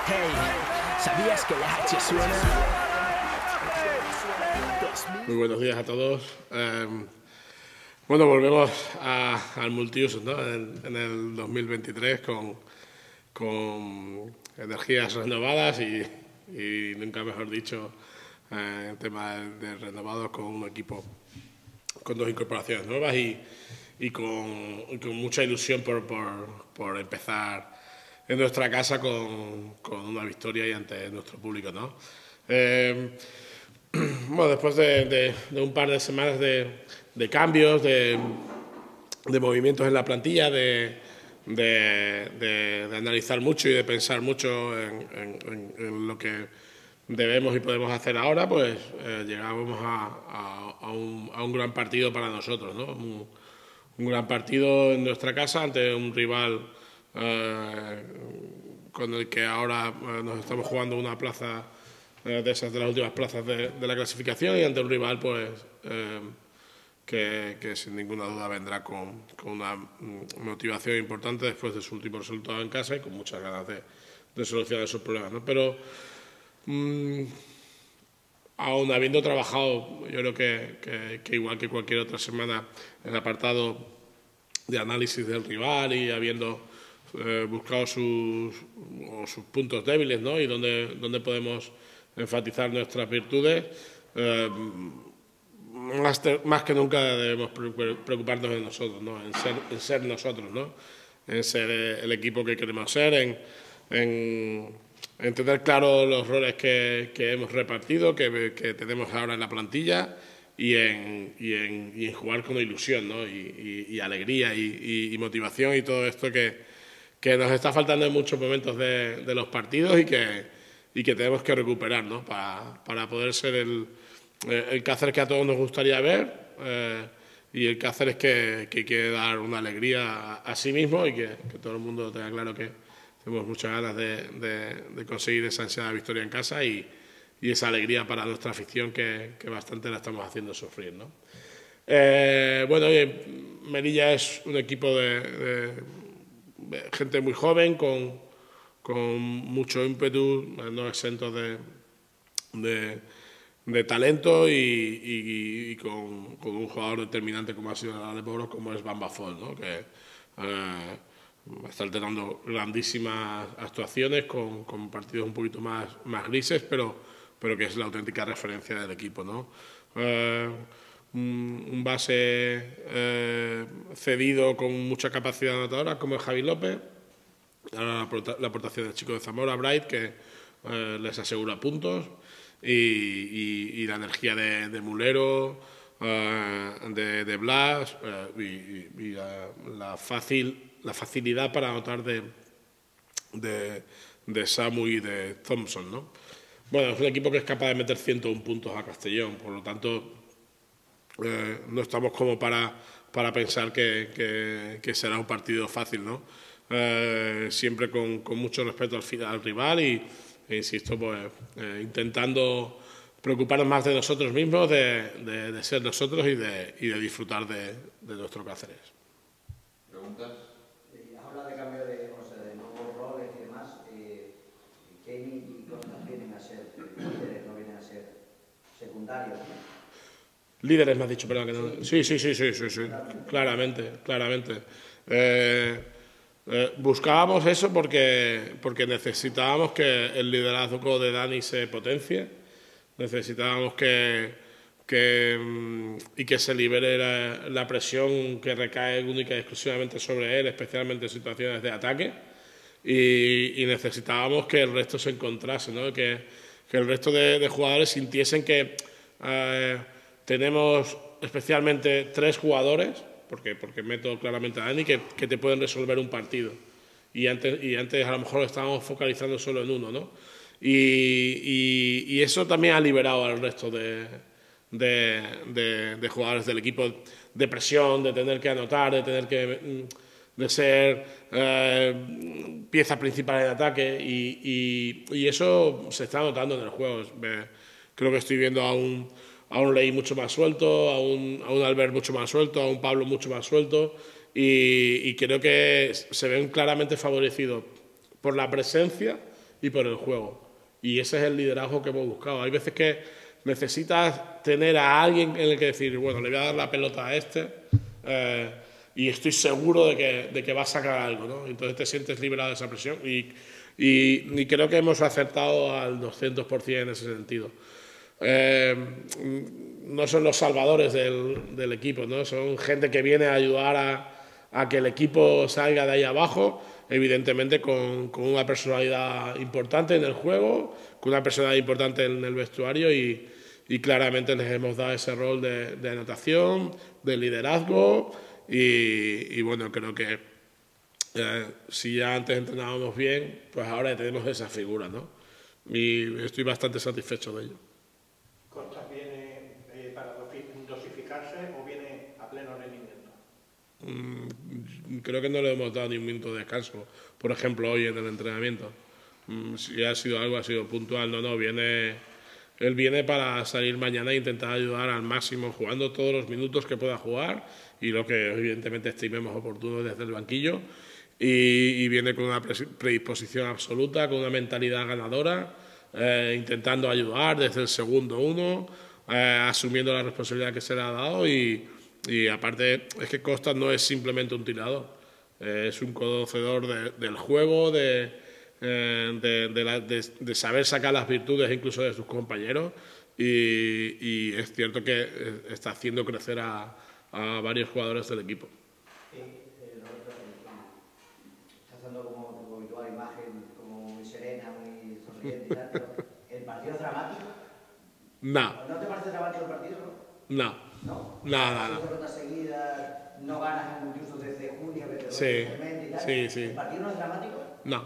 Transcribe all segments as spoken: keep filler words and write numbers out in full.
Hey, ¿sabías que la H suena? Muy buenos días a todos. Eh, bueno, volvemos a, al multiuso, ¿no? en, en el dos mil veintitrés con, con energías renovadas y, y nunca mejor dicho, eh, en tema de, de renovados con un equipo con dos incorporaciones nuevas y, y, con, y con mucha ilusión por, por, por empezar en nuestra casa con, con una victoria y ante nuestro público, ¿no? Eh, bueno, después de, de, de un par de semanas de, de cambios, de, de movimientos en la plantilla, de, de, de, de analizar mucho y de pensar mucho en, en, en lo que debemos y podemos hacer ahora, pues eh, llegamos a, a, a, un, a un gran partido para nosotros, ¿no? Un, un gran partido en nuestra casa ante un rival eh, con el que ahora eh, nos estamos jugando una plaza eh, de esas de las últimas plazas de, de la clasificación y ante un rival pues eh, que, que sin ninguna duda vendrá con, con una motivación importante después de su último resultado en casa y con muchas ganas de, de solucionar esos problemas, ¿no? Pero mmm, aún habiendo trabajado, yo creo que, que, que igual que cualquier otra semana, el apartado de análisis del rival y habiendo eh, buscado sus, sus puntos débiles, ¿no? Y donde, donde podemos enfatizar nuestras virtudes, eh, más, te, más que nunca debemos preocuparnos de nosotros, ¿no? En ser, en ser nosotros, ¿no? En ser el equipo que queremos ser, en, en en tener claro los roles que, que hemos repartido, que, que tenemos ahora en la plantilla y en, y en, y en jugar con ilusión, ¿no? y, y, y alegría y, y motivación y todo esto que, que nos está faltando en muchos momentos de, de los partidos y que, y que tenemos que recuperar, ¿no? para, para poder ser el, el Cáceres que a todos nos gustaría ver eh, y el Cáceres que, que quiere dar una alegría a, a sí mismo y que, que todo el mundo tenga claro que tenemos muchas ganas de, de, de conseguir esa ansiada victoria en casa y, y esa alegría para nuestra afición que, que bastante la estamos haciendo sufrir, ¿no? Eh, bueno, oye, Melilla es un equipo de, de, de gente muy joven, con, con mucho ímpetu, no exentos de, de, de talento y, y, y con, con un jugador determinante como ha sido el Alepobros, como es Bamba Fall, ¿no? Que, eh, está alternando grandísimas actuaciones con, con partidos un poquito más, más grises, pero, pero que es la auténtica referencia del equipo, ¿no? Eh, un, un base eh, cedido con mucha capacidad anotadora como es Javi López, la, la aportación del chico de Zamora, Bright, que eh, les asegura puntos, y, y, y la energía de, de Mulero, eh, de, de Blas eh, y, y, y la, la fácil la facilidad para anotar de, de, de Samu y de Thompson, ¿no? Bueno, es un equipo que es capaz de meter ciento uno puntos a Castellón, por lo tanto eh, no estamos como para, para pensar que, que, que será un partido fácil, ¿no? Eh, siempre con, con mucho respeto al, al rival y, e insisto, pues eh, intentando preocuparnos más de nosotros mismos, de, de, de ser nosotros y de, y de disfrutar de, de nuestro Cáceres. ¿Preguntas? Habla de cambio de, o sea, de nuevos roles y demás. Eh, Kenny y Costas vienen a ser líderes, no vienen a ser secundarios. Líderes, me has dicho, perdón. Que no... Sí, sí, sí, sí, sí, sí, claramente, claramente. Eh, eh, buscábamos eso porque, porque necesitábamos que el liderazgo de Dani se potencie, necesitábamos que... Que, y que se libere la, la presión que recae única y exclusivamente sobre él, especialmente en situaciones de ataque, y, y necesitábamos que el resto se encontrase, ¿no? que, que el resto de, de jugadores sintiesen que eh, tenemos especialmente tres jugadores, porque, porque meto claramente a Dani, que, que te pueden resolver un partido, y antes, y antes a lo mejor estábamos focalizando solo en uno, ¿no? y, y, y eso también ha liberado al resto de De, de, de jugadores del equipo, de presión, de tener que anotar, de tener que de ser eh, pieza principal en ataque y, y, y eso se está notando en el juego. Creo que estoy viendo a un, a un Ley mucho más suelto, a un, a un Albert mucho más suelto, a un Pablo mucho más suelto y, y creo que se ven claramente favorecidos por la presencia y por el juego. Y ese es el liderazgo que hemos buscado. Hay veces que necesitas tener a alguien en el que decir, bueno, le voy a dar la pelota a este eh, y estoy seguro de que, de que va a sacar algo, ¿no? Entonces te sientes liberado de esa presión y, y, y creo que hemos acertado al doscientos por cien en ese sentido. Eh, no son los salvadores del, del equipo, ¿no? Son gente que viene a ayudar a, a que el equipo salga de ahí abajo, evidentemente con, con una personalidad importante en el juego, con una personalidad importante en el vestuario y, y claramente les hemos dado ese rol de, de anotación, de liderazgo y, y bueno, creo que eh, si ya antes entrenábamos bien, pues ahora tenemos esa figura, ¿no? Y estoy bastante satisfecho de ello. ¿Costas viene eh, para dosificarse o viene a pleno rendimiento? Mm, creo que no le hemos dado ni un minuto de descanso. Por ejemplo, hoy en el entrenamiento. Mm, si ha sido algo, ha sido puntual. No, no, viene... Él viene para salir mañana e intentar ayudar al máximo, jugando todos los minutos que pueda jugar y lo que evidentemente estimemos oportuno desde el banquillo. Y, y viene con una predisposición absoluta, con una mentalidad ganadora, eh, intentando ayudar desde el segundo uno, eh, asumiendo la responsabilidad que se le ha dado y, y aparte es que Costas no es simplemente un tirador, eh, es un conocedor de, del juego, de, eh, de, de, la, de, de saber sacar las virtudes incluso de sus compañeros y, y es cierto que está haciendo crecer a, a varios jugadores del equipo. Como habitual imagen, como muy serena, muy sonriente y tal, pero ¿el partido es dramático? No. ¿No te parece dramático el partido, no? No. ¿No? No, no, no. Dos derrotas seguidas, no ganas en Multiuso desde junio, que te sí, y tal. Sí, sí. ¿El partido no es dramático? No.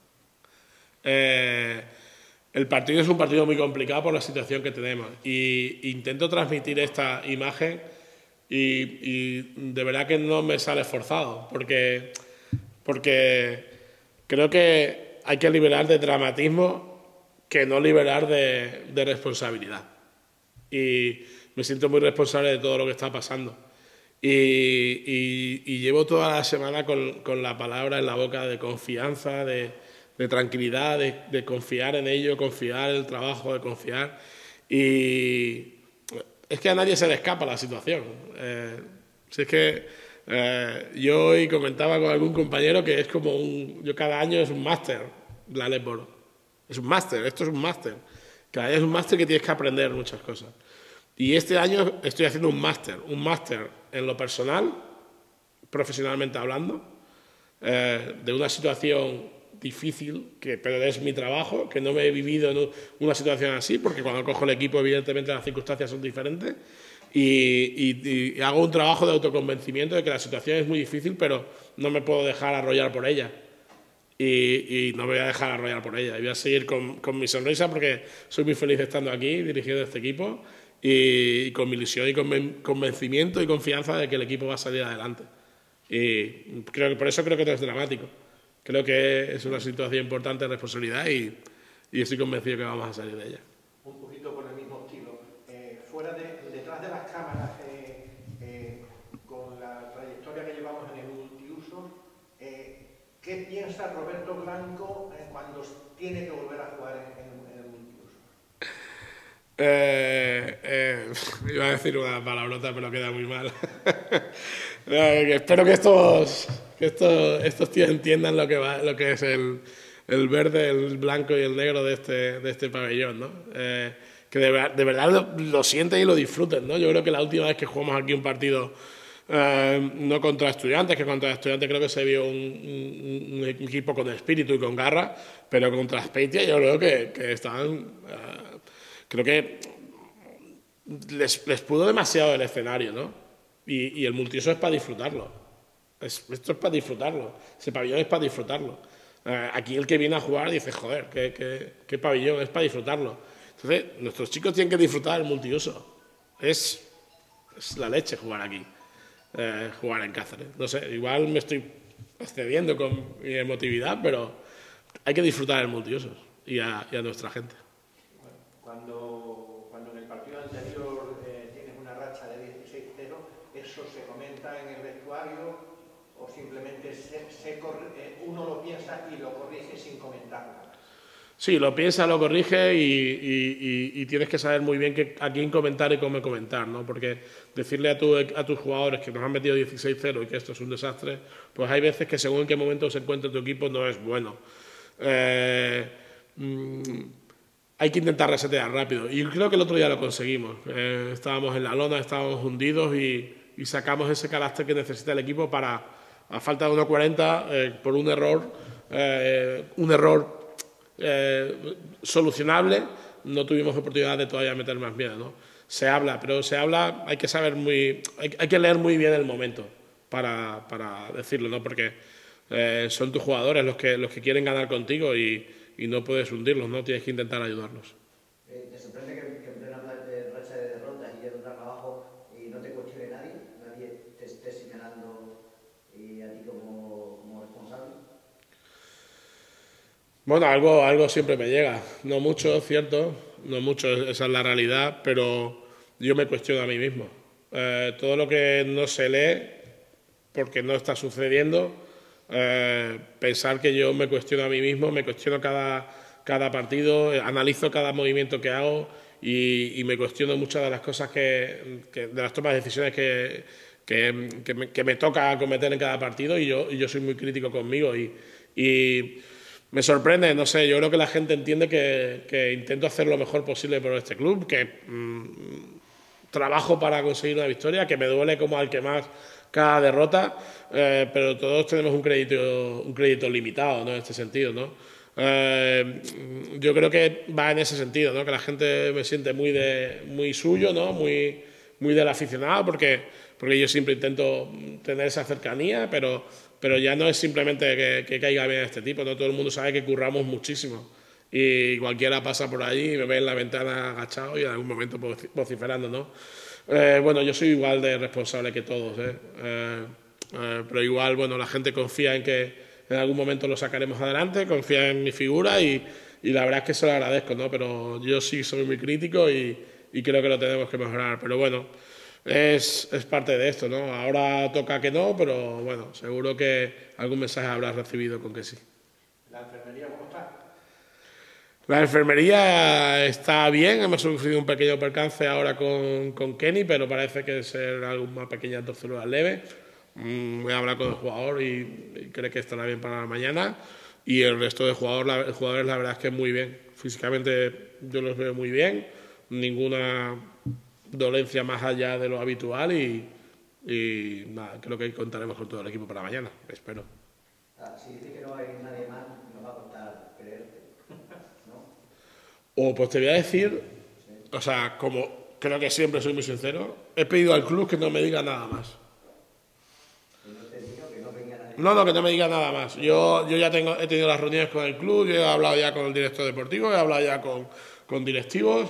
Eh, el partido es un partido muy complicado por la situación que tenemos y intento transmitir esta imagen y, y de verdad que no me sale forzado porque... porque creo que hay que liberar de dramatismo que no liberar de, de responsabilidad. Y me siento muy responsable de todo lo que está pasando. Y, y, y llevo toda la semana con, con la palabra en la boca de confianza, de, de tranquilidad, de, de confiar en ello, confiar en el trabajo, de confiar. Y es que a nadie se le escapa la situación. Eh, si es que... Eh, yo hoy comentaba con algún compañero que es como un... Yo cada año es un máster, la Leporo. Es un máster, esto es un máster. Cada año es un máster que tienes que aprender muchas cosas. Y este año estoy haciendo un máster, un máster en lo personal, profesionalmente hablando, eh, de una situación difícil, que, pero es mi trabajo, que no me he vivido en una situación así, porque cuando cojo el equipo evidentemente las circunstancias son diferentes. Y, y, y hago un trabajo de autoconvencimiento de que la situación es muy difícil, pero no me puedo dejar arrollar por ella. Y, y no me voy a dejar arrollar por ella. Y voy a seguir con, con mi sonrisa porque soy muy feliz estando aquí, dirigiendo este equipo, y, y con mi ilusión y con convencimiento y confianza de que el equipo va a salir adelante. Y creo que por eso creo que no es dramático. Creo que es una situación importante de responsabilidad y, y estoy convencido que vamos a salir de ella. Un poquito por el mismo estilo. Eh, fuera de, detrás de las cámaras, eh, eh, con la trayectoria que llevamos en el multiuso, eh, ¿qué piensa Roberto Blanco eh, cuando tiene que volver a jugar en, en, en el multiuso? Eh, eh, iba a decir una palabrota, pero queda muy mal. eh, espero que estos, que estos, estos tíos entiendan lo que, va, lo que es el, el verde, el blanco y el negro de este, de este pabellón, ¿no? Eh, que de, de verdad lo, lo sienten y lo disfruten, ¿no? Yo creo que la última vez que jugamos aquí un partido, eh, no contra Estudiantes, que contra Estudiantes creo que se vio un, un, un equipo con espíritu y con garra, pero contra Speitia yo creo que, que estaban... Eh, creo que les, les pudo demasiado el escenario, ¿no? Y, y el multiuso es para disfrutarlo. Es, esto es para disfrutarlo. Ese pabellón es para disfrutarlo. Eh, aquí el que viene a jugar dice, joder, ¿qué, qué, qué pabellón? Es para disfrutarlo. Entonces, nuestros chicos tienen que disfrutar el multiuso. Es, es la leche jugar aquí, eh, jugar en Cáceres. No sé, igual me estoy excediendo con mi emotividad, pero hay que disfrutar el multiuso y a, y a nuestra gente. Cuando, cuando en el partido anterior eh, tienes una racha de dieciséis cero, ¿eso se comenta en el vestuario o simplemente se, se corre, eh, uno lo piensa y lo corrige sin comentarlo? Sí, lo piensas, lo corriges y, y, y, y tienes que saber muy bien que, a quién comentar y cómo comentar, ¿no? Porque decirle a, tu, a tus jugadores que nos han metido dieciséis cero y que esto es un desastre, pues hay veces que según en qué momento se encuentra tu equipo no es bueno. Eh, mmm, hay que intentar resetear rápido y creo que el otro día lo conseguimos. Eh, estábamos en la lona, estábamos hundidos y, y sacamos ese carácter que necesita el equipo para, a falta de uno cuarenta, eh, por un error, eh, un error Eh, solucionable, no tuvimos oportunidad de todavía meter más miedo, ¿no? Se habla, pero se habla, hay que saber muy, hay, hay que leer muy bien el momento para, para decirlo, ¿no? Porque eh, son tus jugadores los que, los que quieren ganar contigo y, y no puedes hundirlos, ¿no? Tienes que intentar ayudarlos. Eh, ¿Te sorprende que, que en plena racha de derrotas y yendo abajo y no te cuestione nadie? ¿Nadie te esté señalando y a ti como, como responsable? Bueno, algo, algo siempre me llega, no mucho, cierto, no mucho, esa es la realidad, pero yo me cuestiono a mí mismo. Eh, todo lo que no se lee, porque no está sucediendo, eh, pensar que yo me cuestiono a mí mismo, me cuestiono cada, cada partido, analizo cada movimiento que hago y, y me cuestiono muchas de las cosas que, que de las tomas de decisiones que, que, que, me, que me toca cometer en cada partido y yo, y yo soy muy crítico conmigo y, y me sorprende, no sé, yo creo que la gente entiende que, que intento hacer lo mejor posible por este club, que mmm, trabajo para conseguir una victoria, que me duele como al que más cada derrota, eh, pero todos tenemos un crédito, un crédito limitado, ¿no? En este sentido, ¿no? Eh, yo creo que va en ese sentido, ¿no? Que la gente me siente muy, de, muy suyo, ¿no? Muy, muy del aficionado, porque, porque yo siempre intento tener esa cercanía, pero... pero ya no es simplemente que, que caiga bien este tipo, ¿no? Todo el mundo sabe que curramos muchísimo y cualquiera pasa por allí y me ve en la ventana agachado y en algún momento vociferando, ¿no? Eh, bueno, yo soy igual de responsable que todos, ¿eh? Eh, eh, pero igual, bueno, la gente confía en que en algún momento lo sacaremos adelante, confía en mi figura y, y la verdad es que se lo agradezco, ¿no? Pero yo sí soy muy crítico y, y creo que lo tenemos que mejorar, pero bueno, Es, es parte de esto, ¿no? Ahora toca que no, pero bueno, seguro que algún mensaje habrás recibido con que sí. ¿La enfermería cómo está? La enfermería está bien, hemos sufrido un pequeño percance ahora con, con Kenny, pero parece que es alguna pequeña torcedura leve. Mm, voy a hablar con el jugador y, y cree que estará bien para la mañana. Y el resto de jugador, la, jugadores, la verdad es que muy bien. Físicamente yo los veo muy bien, ninguna dolencia más allá de lo habitual y, y nada, creo que contaremos con todo el equipo para mañana, espero. Ah, si dice que no hay nadie más, nos va a costar creerte, ¿no? O pues te voy a decir, sí. O sea, como creo que siempre soy muy sincero, he pedido al club que no me diga nada más. ¿No te digo que no venga nadie? No, no, que no me diga nada más. Yo, yo ya tengo, he tenido las reuniones con el club, yo he hablado ya con el director deportivo, he hablado ya con, con directivos.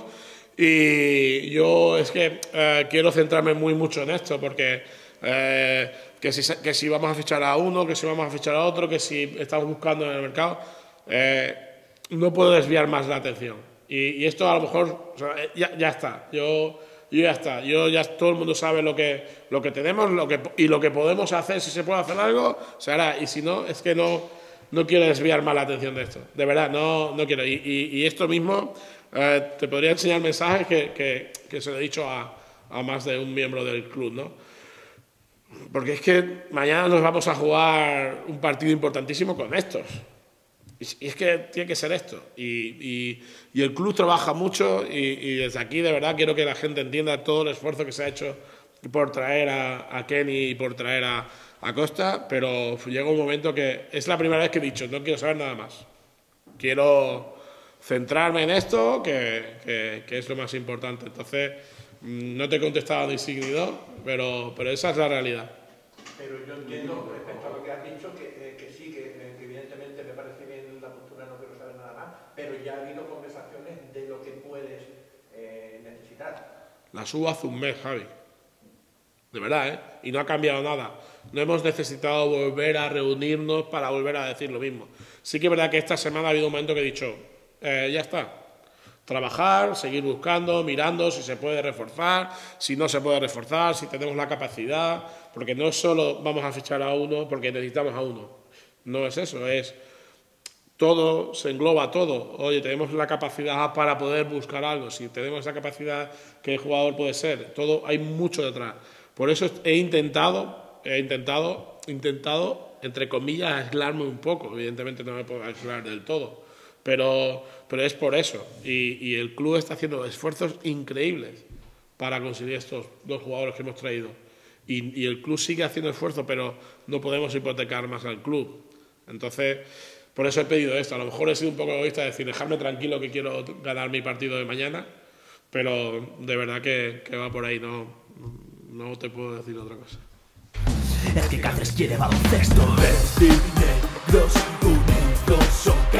Y yo es que eh, quiero centrarme muy mucho en esto porque eh, que, si, que si vamos a fichar a uno, que si vamos a fichar a otro, que si estamos buscando en el mercado, eh, no puedo desviar más la atención. Y, y esto a lo mejor, o sea, ya, ya está, yo, yo ya está, yo ya todo el mundo sabe lo que, lo que tenemos lo que, y lo que podemos hacer, si se puede hacer algo, se hará. Y si no, es que no, no quiero desviar más la atención de esto, de verdad, no, no quiero. Y, y, y esto mismo... Eh, te podría enseñar mensajes que, que, que se lo he dicho a, a más de un miembro del club, ¿no? Porque es que mañana nos vamos a jugar un partido importantísimo con estos. Y, y es que tiene que ser esto. Y, y, y el club trabaja mucho y, y desde aquí de verdad quiero que la gente entienda todo el esfuerzo que se ha hecho por traer a, a Kenny y por traer a, a Costa, pero llega un momento que es la primera vez que he dicho, no quiero saber nada más. Quiero centrarme en esto, que, que, que es lo más importante. Entonces, no te he contestado ni sí ni no, pero, pero esa es la realidad. Pero yo entiendo, respecto a lo que has dicho, que, eh, que sí, que, que evidentemente me parece bien la postura, no quiero saber nada más, pero ya ha habido conversaciones de lo que puedes eh, necesitar. La subo hace un mes, Javi. De verdad, ¿eh? Y no ha cambiado nada. No hemos necesitado volver a reunirnos para volver a decir lo mismo. Sí que es verdad que esta semana ha habido un momento que he dicho... Eh, ya está. Trabajar, seguir buscando, mirando si se puede reforzar, si no se puede reforzar, si tenemos la capacidad, porque no es solo vamos a fichar a uno porque necesitamos a uno. No es eso, es todo se engloba todo. Oye, tenemos la capacidad para poder buscar algo, si tenemos esa capacidad que el jugador puede ser, todo, hay mucho detrás. Por eso he intentado, he intentado, intentado, entre comillas, aislarme un poco. Evidentemente no me puedo aislar del todo, pero, pero es por eso. Y, y el club está haciendo esfuerzos increíbles para conseguir estos dos jugadores que hemos traído. Y, y el club sigue haciendo esfuerzos, pero no podemos hipotecar más al club. Entonces, por eso he pedido esto. A lo mejor he sido un poco egoísta de decir, dejarme tranquilo que quiero ganar mi partido de mañana, pero de verdad que, que va por ahí, no, no te puedo decir otra cosa. Es que Cáceres quiere baloncesto. Verdes y negros unidos son